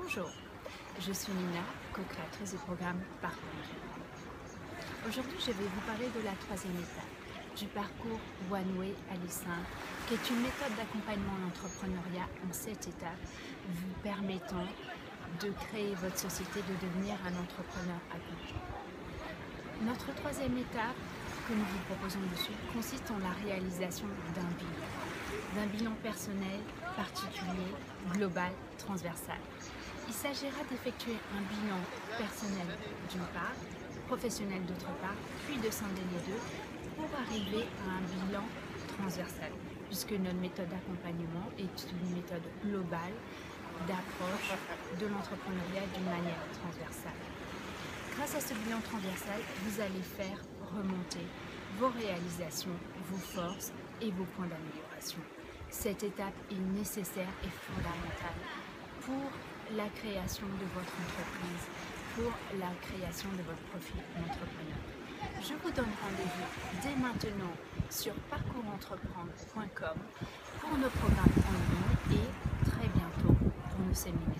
Bonjour, je suis Nina, co-créatrice du programme Parcours. Aujourd'hui, je vais vous parler de la troisième étape du parcours One Way Alice, qui est une méthode d'accompagnement à l'entrepreneuriat en 7 étapes, vous permettant de créer votre société, de devenir un entrepreneur accompli. Notre troisième étape que nous vous proposons dessus consiste en la réalisation d'un bilan personnel, particulier, global, transversal. Il s'agira d'effectuer un bilan personnel d'une part, professionnel d'autre part, puis de scinder les deux pour arriver à un bilan transversal, puisque notre méthode d'accompagnement est une méthode globale d'approche de l'entrepreneuriat d'une manière transversale. Grâce à ce bilan transversal, vous allez faire remonter vos réalisations, vos forces et vos points d'amélioration. Cette étape est nécessaire et fondamentale pour la création de votre entreprise, pour la création de votre profil d'entrepreneur. Je vous donne rendez-vous dès maintenant sur parcoursentrepreneur.com pour nos programmes en ligne et très bientôt pour nos séminaires.